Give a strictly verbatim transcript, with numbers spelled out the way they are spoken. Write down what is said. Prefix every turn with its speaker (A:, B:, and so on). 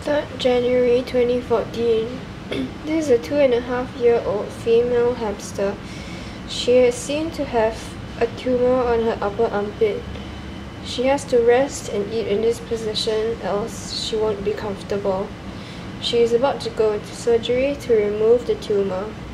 A: third January twenty fourteen. This is a two and a half year old female hamster. She is seen to have a tumour on her upper armpit. She has to rest and eat in this position, else she won't be comfortable. She is about to go into surgery to remove the tumour.